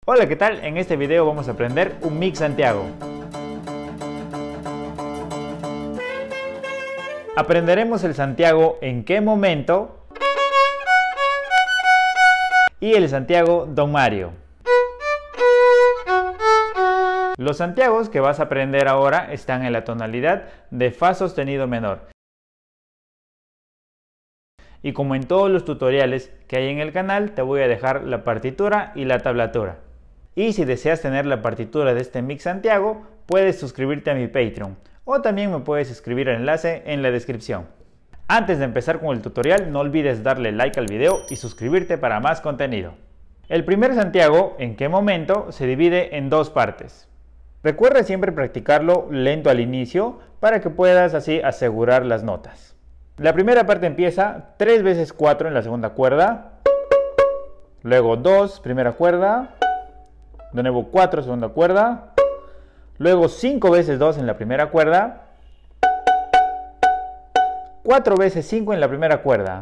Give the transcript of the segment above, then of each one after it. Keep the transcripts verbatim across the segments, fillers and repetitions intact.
Hola, ¿qué tal? En este video vamos a aprender un mix Santiago. Aprenderemos el Santiago en qué momento y el Santiago Don Mario. Los Santiagos que vas a aprender ahora están en la tonalidad de Fa sostenido menor. Y como en todos los tutoriales que hay en el canal, te voy a dejar la partitura y la tablatura. Y si deseas tener la partitura de este mix Santiago, puedes suscribirte a mi Patreon. O también me puedes escribir el enlace en la descripción. Antes de empezar con el tutorial, no olvides darle like al video y suscribirte para más contenido. El primer Santiago, ¿en qué momento?, se divide en dos partes. Recuerda siempre practicarlo lento al inicio para que puedas así asegurar las notas. La primera parte empieza tres veces cuatro en la segunda cuerda, luego dos, primera cuerda, de nuevo cuatro, segunda cuerda, luego cinco veces dos en la primera cuerda, cuatro veces cinco en la primera cuerda,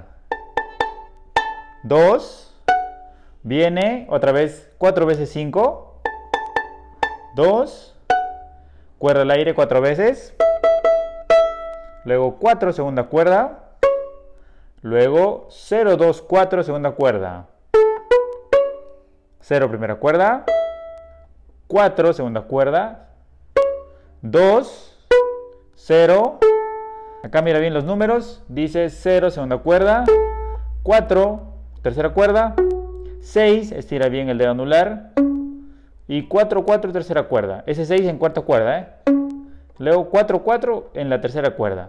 dos, viene otra vez cuatro veces cinco, dos, cuerda al aire cuatro veces, luego cuatro, segunda cuerda, luego cero, dos, cuatro, segunda cuerda, cero, primera cuerda, cuatro, segunda cuerda, dos, cero, acá mira bien los números, dice cero, segunda cuerda, cuatro, tercera cuerda, seis, estira bien el dedo anular, y cuatro, cuatro, tercera cuerda, ese seis en cuarta cuerda, ¿eh? Luego cuatro, cuatro en la tercera cuerda.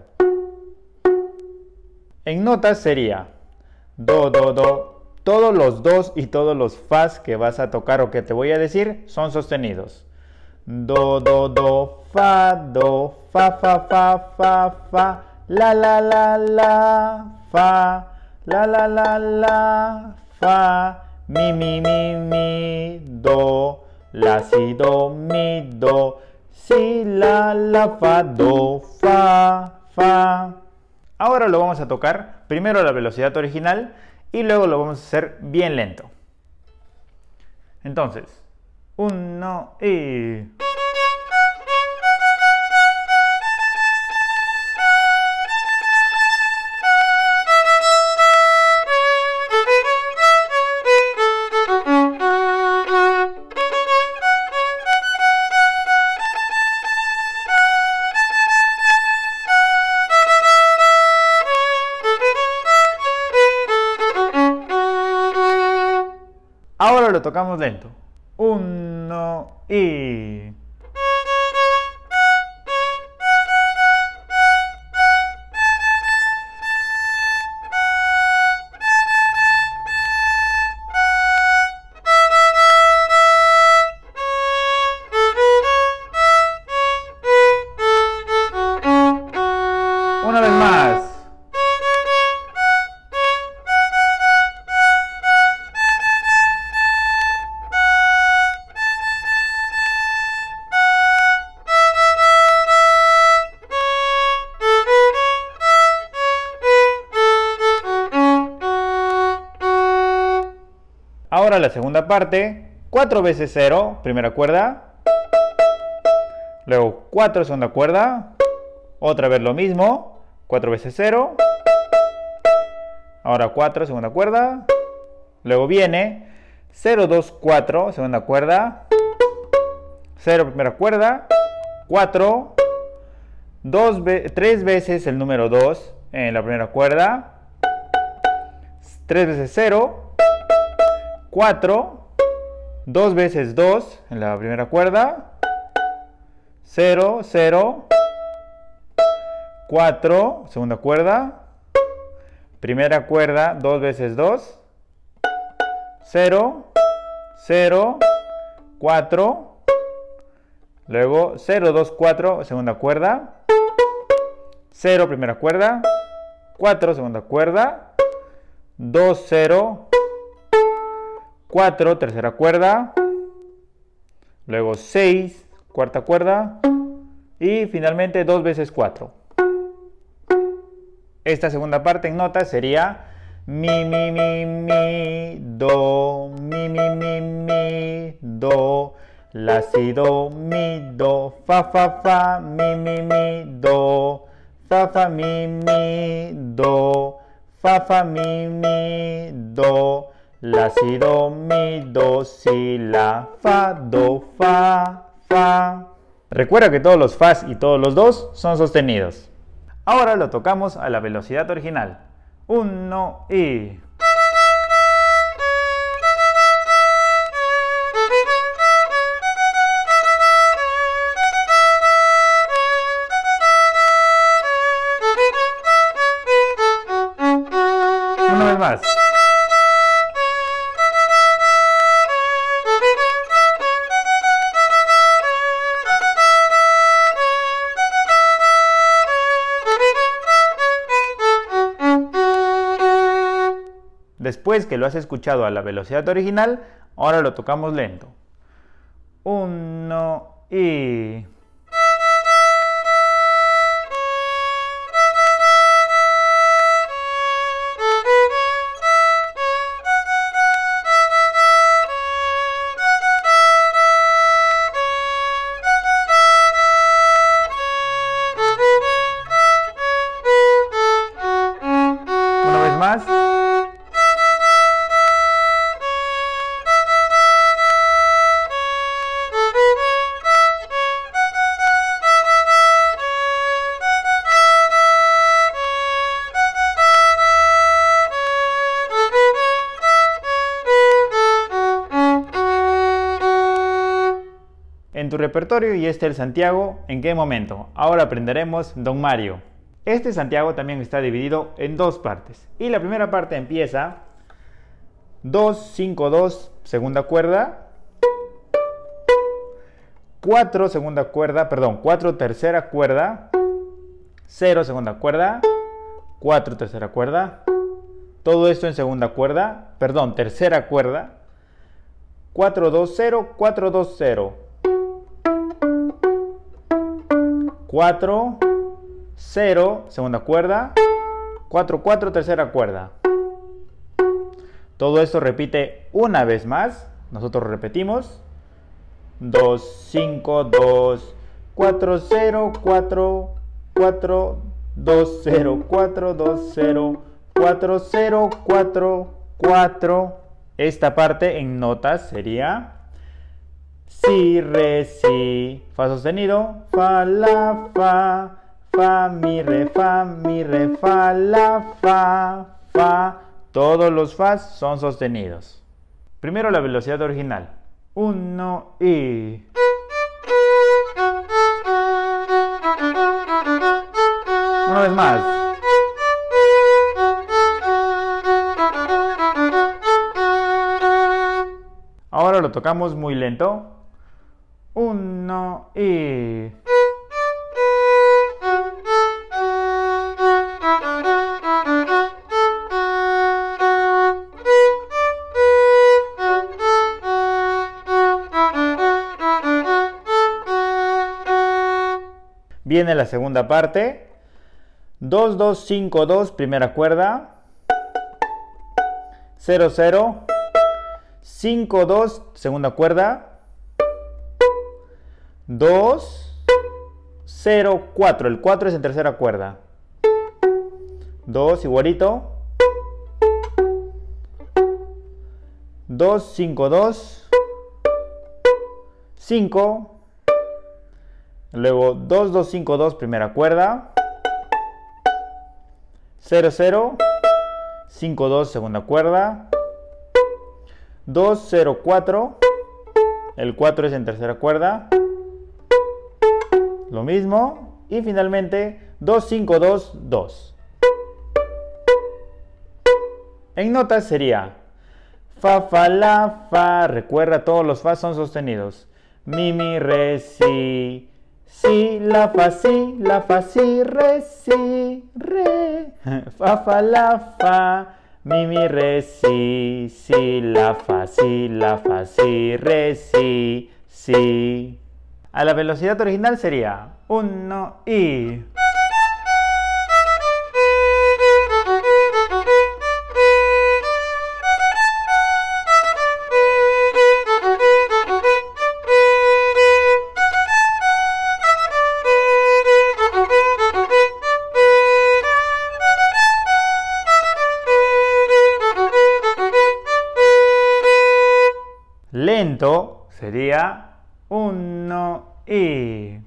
En notas sería do, do, do. Todos los dos y todos los fas que vas a tocar o que te voy a decir son sostenidos. Do, do, do, fa, do, fa, fa, fa, fa, fa, la, la, la, la, fa, la, la, la, la, fa, mi, mi, mi, mi, do, la, si, do, mi, do, si, la, la, fa, do, fa, fa. Ahora lo vamos a tocar primero a la velocidad original y luego lo vamos a hacer bien lento. Entonces, uno y... Ahora lo tocamos lento. Uno y... Una vez más. Ahora la segunda parte, cuatro veces cero, primera cuerda, luego cuatro, segunda cuerda, otra vez lo mismo, cuatro veces cero, ahora cuatro, segunda cuerda, luego viene cero, dos, cuatro, segunda cuerda, cero, primera cuerda, cuatro, dos, tres veces el número dos en la primera cuerda, tres veces cero, cuatro, dos veces dos en la primera cuerda, cero, cero, cuatro, segunda cuerda, primera cuerda, dos veces dos, cero, cero, cuatro, luego cero, dos, cuatro, segunda cuerda, cero, primera cuerda, cuatro, segunda cuerda, dos, cero, cuatro, tercera cuerda, luego seis, cuarta cuerda y finalmente dos veces cuatro. Esta segunda parte en notas sería mi, mi, mi, mi, do, mi, mi, mi, mi, do, la, si, do, mi, do, fa, fa, fa, mi, mi, mi, do, fa, fa, mi, mi, do, fa, fa, mi, mi, do, la, si, do, mi, do, si, la, fa, do, fa, fa. Recuerda que todos los fas y todos los dos son sostenidos. Ahora lo tocamos a la velocidad original. Uno y... Una vez más. Después que lo has escuchado a la velocidad original, ahora lo tocamos lento. Uno y... Una vez más. En tu repertorio y este el Santiago, ¿en qué momento? Ahora aprenderemos Don Mario. Este Santiago también está dividido en dos partes. Y la primera parte empieza dos, cinco, dos, segunda cuerda, cuatro, segunda cuerda, perdón, cuatro, tercera cuerda, cero, segunda cuerda, cuatro, tercera cuerda, todo esto en segunda cuerda, perdón, tercera cuerda, cuatro, dos, cero, cuatro, dos, cero. cuatro, cero, segunda cuerda, cuatro, cuatro, tercera cuerda. Todo esto repite una vez más. Nosotros repetimos. dos, cinco, dos, cuatro, cero, cuatro, cuatro, dos, cero, cuatro, dos, cero, cuatro, cero, cuatro, cuatro. Esta parte en notas sería si, re, si, fa sostenido, fa, la, fa, fa, mi, re, fa, mi, re, fa, la, fa, fa. Todos los fas son sostenidos. Primero la velocidad original. Uno y... Una vez más. Ahora lo tocamos muy lento. Uno y... Viene la segunda parte. dos, dos, cinco, dos, primera cuerda. cero, cero. cinco, dos, segunda cuerda. dos, cero, cuatro. El cuatro es en tercera cuerda. dos, igualito. dos, cinco, dos. cinco. Luego dos, dos, cinco, dos, primera cuerda. cero, cero. cinco, dos, segunda cuerda. dos, cero, cuatro. El cuatro es en tercera cuerda. Lo mismo. Y finalmente dos, cinco, dos, dos. En notas sería fa, fa, la, fa. Recuerda, todos los fa son sostenidos. Mi, mi, re, si. Si, la, fa, si, la, fa, si, re, si, re. Fa, fa, la, fa. Mi, mi, re, si. Si, la, fa, si, la, fa, si, re, si, si. A la velocidad original sería uno y... movimiento sería uno y...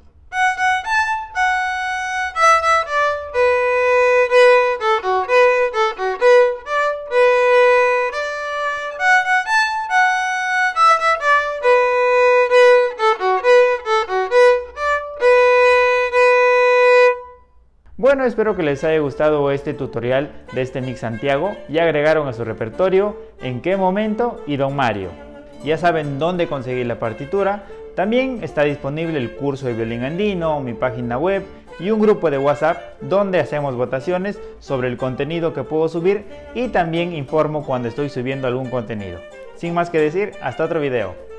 Bueno, espero que les haya gustado este tutorial de este Mix Santiago. Ya agregaron a su repertorio En qué momento y Don Mario. Ya saben dónde conseguir la partitura. También está disponible el curso de violín andino, mi página web y un grupo de WhatsApp donde hacemos votaciones sobre el contenido que puedo subir y también informo cuando estoy subiendo algún contenido. Sin más que decir, hasta otro video.